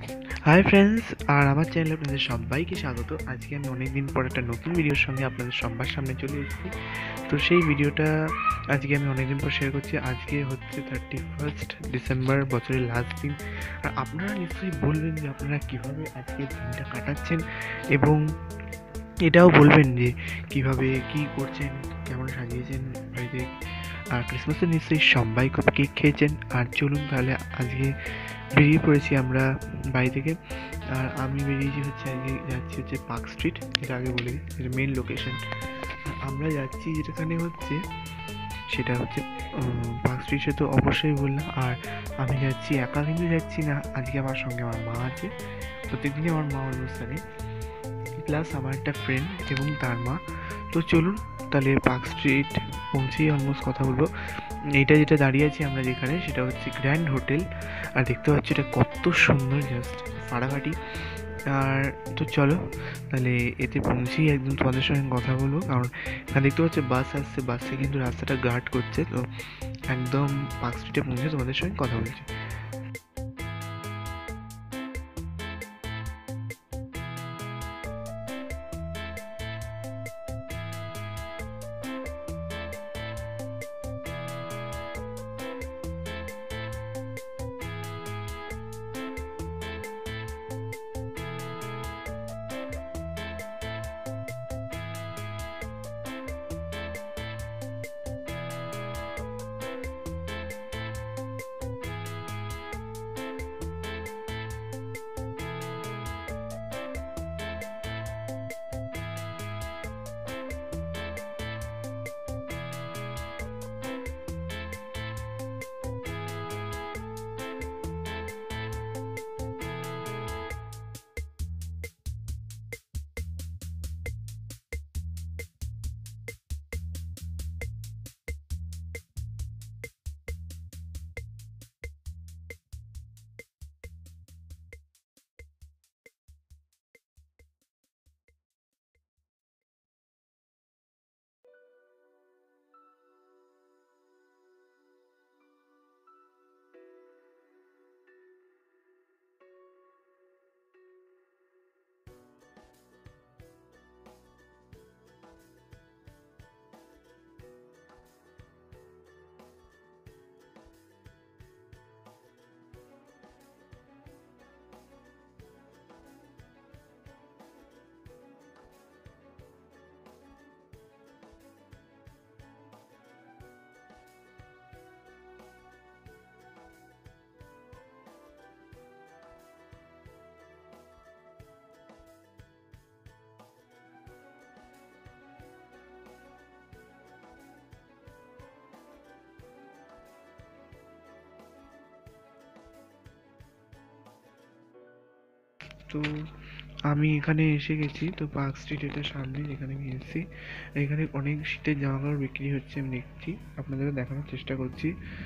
Hi friends, আর আমার চ্যানেলে আপনাদের সবাইকে স্বাগত। আজকে আমি অনেকদিন পর একটা নতুন ভিডিওর সঙ্গে আপনাদের সবার সামনে চলে এসেছি। তো সেই ভিডিওটা আজকে আমি অনেকদিন পর শেয়ার করছি। আজকে হচ্ছে 31 ডিসেম্বর, বছরের লাস্ট দিন। আর আপনারা নিশ্চয়ই বলবেন যে আপনারা কীভাবে আজকে দিনটা কাটাচ্ছেন, এবং এটাও বলবেন যে কীভাবে কী করছেন, কেমন সাজিয়েছেন বাড়িতে। আর ক্রিসমাসে নিশ্চয়ই সবাই খুব কেক খেয়েছেন। আর চলুন তাহলে আজকে বেরিয়ে পড়েছি আমরা বাড়ি থেকে। আর আমি বেরিয়েছি হচ্ছে, আজকে যাচ্ছি হচ্ছে পার্ক স্ট্রিট, যেটা আগে বলে দিই, যেটা মেন লোকেশন। আর আমরা যাচ্ছি যেখানে হচ্ছে, সেটা হচ্ছে পার্ক স্ট্রিট, সে তো অবশ্যই বললাম। আর আমি যাচ্ছি একা, কিন্তু যাচ্ছি না, আজকে আমার সঙ্গে আমার মা আছে। প্রত্যেকদিনই আমার মা অনুষ্ঠানে, প্লাস আমার একটা ফ্রেন্ড এবং তার মা। তো চলুন তাহলে পার্ক স্ট্রিট পৌঁছেই অলমোস্ট কথা বলবো। এইটা যেটা দাঁড়িয়ে আছি আমরা যেখানে, সেটা হচ্ছে গ্র্যান্ড হোটেল। আর দেখতে পাচ্ছি এটা কত সুন্দর, জাস্ট ফাটাফাটি। আর তো চলো তাহলে এতে পৌঁছেই একদম তোমাদের সঙ্গে কথা বলবো, কারণ এখানে দেখতে পাচ্ছি বাস আসছে, বাসে কিন্তু রাস্তাটা গার্ড করছে। তো একদম পার্ক স্ট্রিটে পৌঁছে তোমাদের সঙ্গে কথা বলছি। তো আমি এখানে এসে গেছি, তো পার্ক স্ট্রিট এটা সামনে যেখানে আমি এসেছি। এখানে অনেক শীতের জামা কাপড় বিক্রি হচ্ছে, আমি দেখছি, আপনাদেরকে দেখানোর চেষ্টা করছি।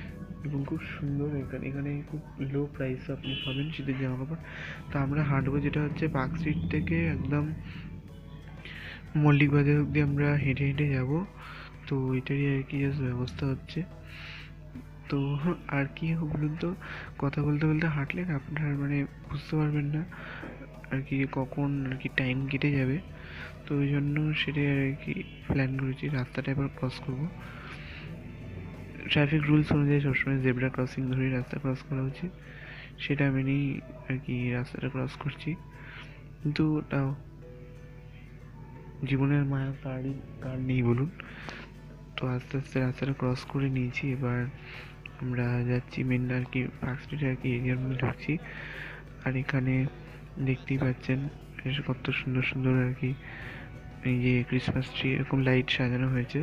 এবং খুব সুন্দর, এখানে এখানে খুব লো প্রাইসে আপনি পাবেন শীতের জামা কাপড়। তো আমরা হাঁটবো, যেটা হচ্ছে পার্ক স্ট্রিট থেকে একদম মল্লিক বাজার অব্দি আমরা হেঁটে হেঁটে যাব। তো এটারই আর কি জাস্ট ব্যবস্থা হচ্ছে। তো আর কি বলুন তো, কথা বলতে বলতে হাঁটলে না আপনার মানে বুঝতে পারবেন না আর কি কখন আর কি টাইম কেটে যাবে। তো ওই জন্য সেটাই আর কি প্ল্যান করেছি, রাস্তাটা এবার ক্রস করবো। ট্রাফিক রুলস অনুযায়ী সবসময় জেব্রা ক্রসিং ধরেই রাস্তা ক্রস করা উচিত, সেটা মেনেই আর কি রাস্তাটা ক্রস করছি। কিন্তু তাও জীবনের মায়া কারই কার নেই বলুন। তো আস্তে আস্তে রাস্তাটা ক্রস করে নিয়েছি, এবার আমরা যাচ্ছি মেন আর কি পার্ক স্ট্রিটে আর কি এরিয়ার মধ্যে ঢুকছি। আর এখানে দেখতেই পাচ্ছেন কত সুন্দর সুন্দর আর কি এই যে ক্রিসমাস ট্রি, এরকম লাইট সাজানো হয়েছে।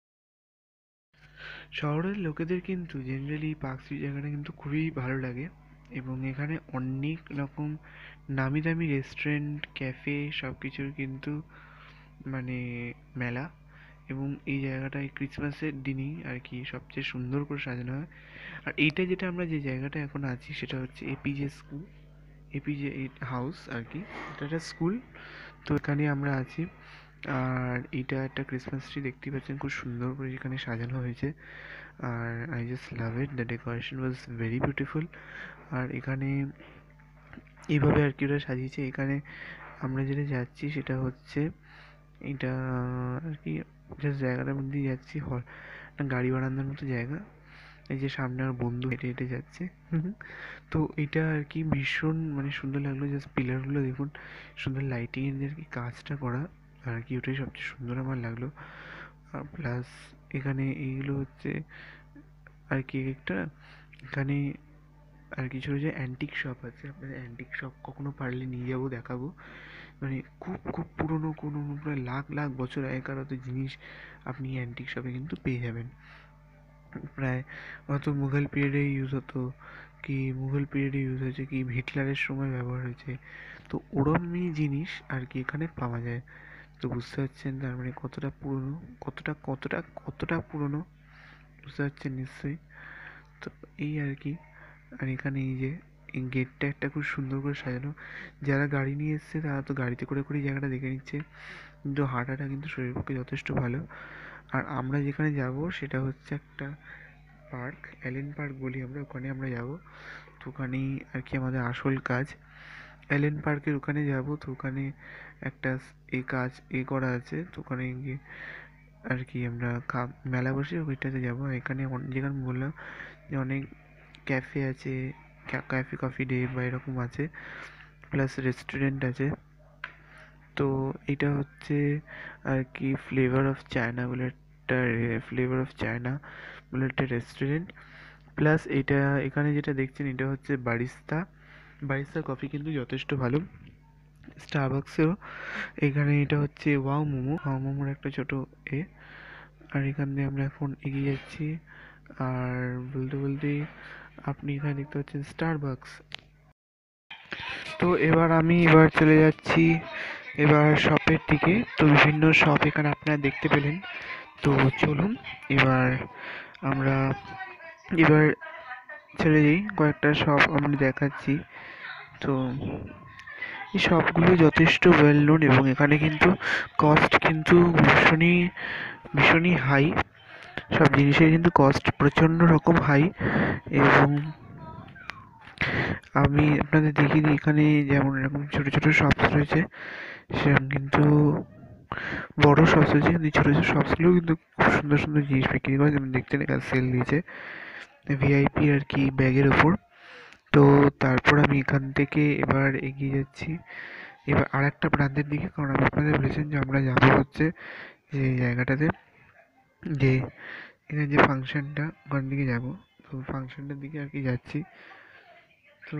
শহরের লোকেদের কিন্তু জেনারেলি পার্ক স্ট্রিট জায়গাটা কিন্তু খুবই ভালো লাগে। এবং এখানে অনেক রকম নামি দামি রেস্টুরেন্ট, ক্যাফে সব কিছুর কিন্তু মানে মেলা। এবং এই জায়গাটা এই ক্রিসমাসের দিনই আর কি সবচেয়ে সুন্দর করে সাজানো হয়। আর এইটা যেটা আমরা যে জায়গাটা এখন আছি সেটা হচ্ছে এপিজে স্কুল, এপিজে হাউস আর কি, এটা একটা স্কুল। তো এখানে আমরা আছি। আর এটা একটা ক্রিসমাস ট্রি দেখতেই পাচ্ছেন, খুব সুন্দর করে এখানে সাজানো হয়েছে। আর I just love it, the decoration was very beautiful. আর এখানে এইভাবে আর কি ওরা সাজিয়েছে। এখানে আমরা যেটা যাচ্ছি সেটা হচ্ছে এটা আর কি জাস্ট জায়গাটার মধ্যেই যাচ্ছি, গাড়ি বারান্দার মতো জায়গা। এই যে সামনে আমার বন্ধু হেঁটে হেঁটে যাচ্ছে। তো এটা আর কি ভীষণ মানে সুন্দর লাগলো, জাস্ট পিলারগুলো দেখুন, সুন্দর লাইটিং এর আর কি কাজটা করা আর কি, ওটাই সবচেয়ে সুন্দর আমার লাগলো। আর প্লাস এখানে এইগুলো হচ্ছে আর কি একটা, এখানে আর কিছু যে অ্যান্টিক শপ আছে, আপনাদের অ্যান্টিক শপ কখনো পারলে নিয়ে যাবো, দেখাবো। মানে খুব খুব পুরনো কোনো প্রায় লাখ লাখ বছর আগেকার হয়তো জিনিস আপনি অ্যান্টিক শপে কিন্তু পেয়ে যাবেন। প্রায় হয়তো মুঘল পিরিয়ডে ইউজ হতো, কি মুঘল পিরিয়ডে ইউজ হয়েছে, কি হিটলারের সময় ব্যবহার হয়েছে। তো ওরমই জিনিস আর কি এখানে পাওয়া যায়। তো বুঝতে পারছেন তার মানে কতটা পুরনো, কতটা কতটা কতটা পুরনো, বুঝতে পারছেন নিশ্চয়ই। তো এই আর কি। আর এখানে এই যে এই গেটটা একটা খুব সুন্দর করে সাজানো। যারা গাড়ি নিয়ে এসছে তারা তো গাড়িতে করে করেই জায়গাটা দেখে নিচ্ছে, কিন্তু হাঁটাটা কিন্তু শরীরের পক্ষে যথেষ্ট ভালো। আর আমরা যেখানে যাব সেটা হচ্ছে একটা পার্ক, অ্যালেন পার্ক বলি আমরা, ওখানে আমরা যাব। তো ওখানেই আর কি আমাদের আসল কাজ, অ্যালেন পার্কের ওখানে যাব। তো ওখানে একটা এই কাজ করা আছে, তো ওখানে গিয়ে আর কি আমরা মেলা বসে ওইটাতে যাবো। এখানে যেখানে বললাম যে অনেক ক্যাফে আছে, ক্যাফে কফি ডে বা এরকম আছে, প্লাস রেস্টুরেন্ট আছে। তো এটা হচ্ছে আর কি ফ্লেভার অফ চায়না বলে একটা, ফ্লেভার অফ চায়না বলে একটা রেস্টুরেন্ট। প্লাস এটা এখানে যেটা দেখছেন এটা হচ্ছে বারিস্তা, বারিস্তা কফি কিন্তু যথেষ্ট ভালো। স্টারবাক্সেও এখানে এটা হচ্ছে ওয়াও মোমো, ওয়াও মোমোর একটা ছোট এ। আর এখান দিয়ে আমরা এখন এগিয়ে যাচ্ছি। আর বলতে বলতে আপনি এখানে দেখতে পাচ্ছেন স্টারবাকস। তো এবার চলে যাচ্ছি এবার শপের দিকে। তো বিভিন্ন শপ এখানে আপনারা দেখতে পেলেন। তো চলুন এবার আমরা এবার চলে যাই, কয়েকটা শপ আমরা দেখাচ্ছি। তো এই শপগুলো যথেষ্ট ওয়েল নোন এবং এখানে কিন্তু কস্ট কিন্তু ভীষণই ভীষণই হাই, সব জিনিসের কিন্তু কস্ট প্রচণ্ড রকম হাই। এবং আমি আপনাদের দেখিয়ে দিই, এখানে যেমন এরকম ছোটো ছোটো শপস রয়েছে, সেরকম কিন্তু বড় শপস রয়েছে, কিন্তু ছোটো ছোটো শপসগুলোও কিন্তু খুব সুন্দর সুন্দর জিনিস বিক্রি করে। যেমন দেখছেন এখানে সেল দিয়েছে ভিআইপি আর কি ব্যাগের ওপর। তো তারপর আমি এখান থেকে এবার এগিয়ে যাচ্ছি এবার আর একটা প্রান্তের দিকে, কারণ আমি আপনাদের বলেছেন যে আমরা যাবো হচ্ছে যে জায়গাটাতে, যে এখানে যে ফাংশনটা ওখান দিকে যাব। তো ফাংশনটার দিকে আর কি যাচ্ছি। তো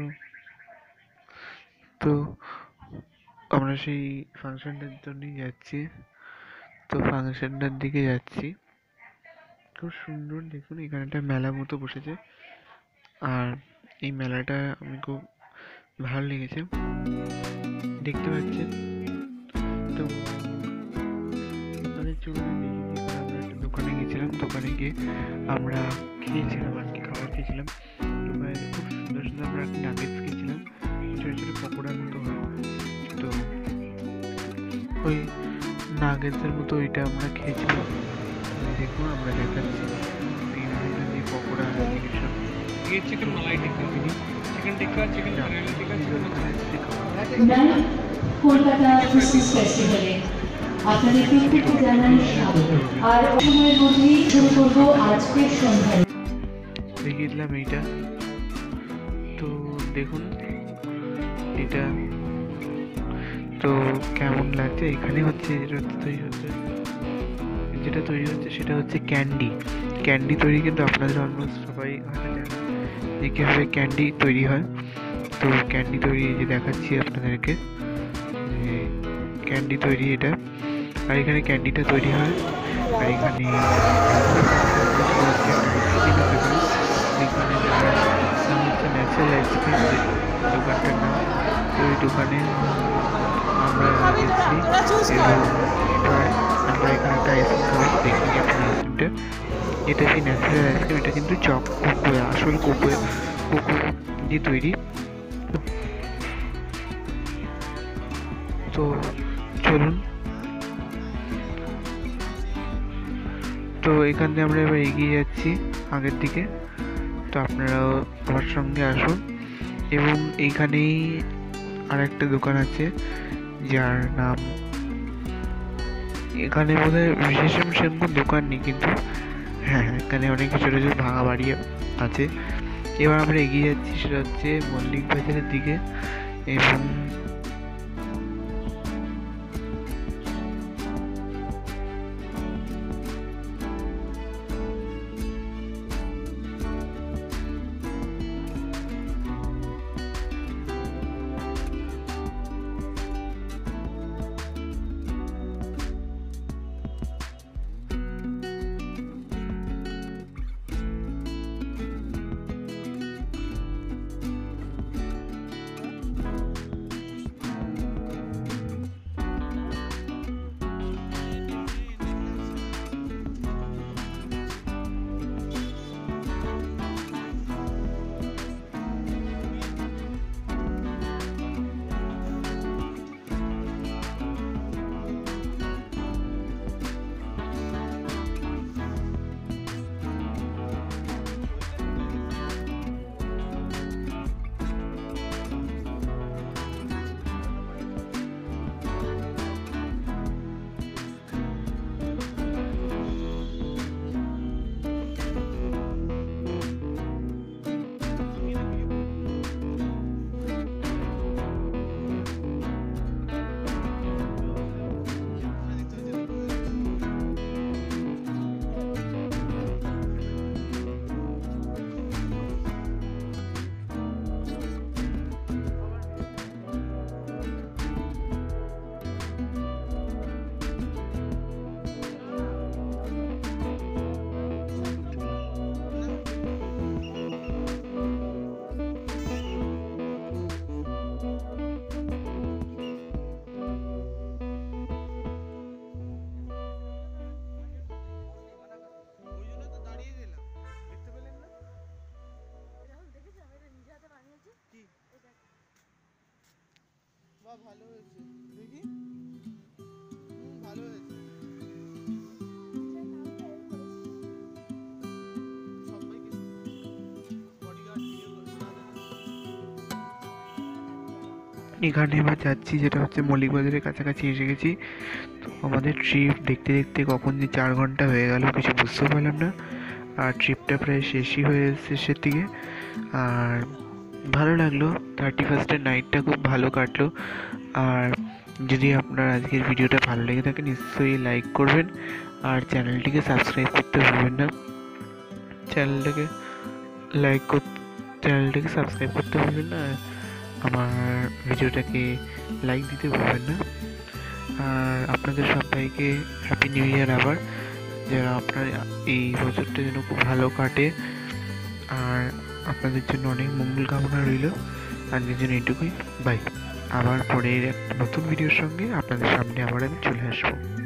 তো আমরা সেই ফাংশনটার জন্যই যাচ্ছি। তো ফাংশনটার দিকে যাচ্ছি, খুব সুন্দর দেখুন এখানে একটা মেলা মতো বসেছে। আর এই মেলাটা আমি খুব ভালো লেগেছে, দেখতে পাচ্ছেন। তো আপনাদের চলুন দেখি, এখানে আমরা একটা দোকানে গেছিলাম, দোকানে গিয়ে আমরা খেয়েছিলাম আর কি, খাবার খেয়েছিলাম। দোকানে খুব সুন্দর সুন্দর আমরা নাগেটস খেয়েছিলাম, ছোটো ছোটো পকোড়ার মতো হয়। তো ওই নাগেটসের মতো ওইটা আমরা খেয়েছিলাম। দেখুন আমরা দেখাচ্ছি বিভিন্ন যে পকোড়া সব, ये चिकन मलाई टिक्का, चिकन टिक्का, चिकन करेला टिक्का, কলকাতা ক্রিসমাস ফেস্টিভ্যালে আপনাদের প্রত্যেককে জানাই স্বাগত। আর সময়ের মধ্যেই শুরু করবো আজকের সন্ধ্যায়। দেখিয়ে দিলাম এইটা। তো দেখুন এটা তো কেমন লাগছে। এখানে হচ্ছে যেটা তৈরি হচ্ছে সেটা হচ্ছে ক্যান্ডি তৈরি, কিন্তু আপনাদের অলমোস্ট সবাই হয়তো জানেন যে কীভাবে ক্যান্ডি তৈরি হয়। তো ক্যান্ডি তৈরি যে দেখাচ্ছি আপনাদেরকে, যে ক্যান্ডি তৈরি এটা। আর এখানে ক্যান্ডিটা তৈরি হয়। আর এখানে এখানে হচ্ছে ন্যাচারাল আইসক্রিম দোকানটার নাম। তো এই দোকানে আমরা গেছি এবং এবার আমরা এখানে একটা আইসক্রিম খাবো। দেখি আপনার আইসক্রিমটা, এটা সেই ন্যাচারাল আইসক্রিম, এটা কিন্তু চক কোকোয়া, আসল কোকো দিয়ে তৈরি। তো চলুন, তো এখান থেকে আমরা এবার এগিয়ে যাচ্ছি আগের দিকে। তো আপনারাও আমার সঙ্গে আসুন। এবং এইখানেই আর একটা দোকান আছে যার নাম, এখানে বোধহয় বিশেষ সেরকম দোকান নেই, কিন্তু হ্যাঁ এখানে অনেক ছোটো ছোটো ভাঙা বাড়ি আছে। এবার আমরা এগিয়ে যাচ্ছি, সেটা হচ্ছে মল্লিক বাজারের দিকে। এবং ভালো হয়েছে, দেখি ভালো হয়েছে। এখানে এবার যাচ্ছি, যেটা হচ্ছে মল্লিক বাজারের কাছাকাছি এসে গেছি। তো আমাদের ট্রিপ দেখতে দেখতে কখন যে 4 ঘন্টা হয়ে গেল কিছু বুঝতেও পারলাম না। আর ট্রিপটা প্রায় শেষই হয়ে শেষের দিকে। আর ভালো লাগলো, 31st নাইটটা খুব ভালো কাটলো। আর যদি আপনার আজকের ভিডিওটা ভালো লেগে থাকে নিশ্চয়ই লাইক করবেন, আর চ্যানেলটিকে সাবস্ক্রাইব করতে ভুলবেন না। চ্যানেলটাকে সাবস্ক্রাইব করতে ভুলবেন না, আমার ভিডিওটাকে লাইক দিতে ভুলবেন না। আর আপনাদের সবাইকে হ্যাপি নিউ ইয়ার আবার, যারা আপনার এই বছরটা যেন খুব ভালো কাটে। আর আপনাদের জন্য অনেক মঙ্গল কামনা রইল। আজকের জন্য এইটুকুই, বাই। আবার পরের একটা নতুন ভিডিওর সঙ্গে আপনাদের সামনে আবার আমি চলে আসবো।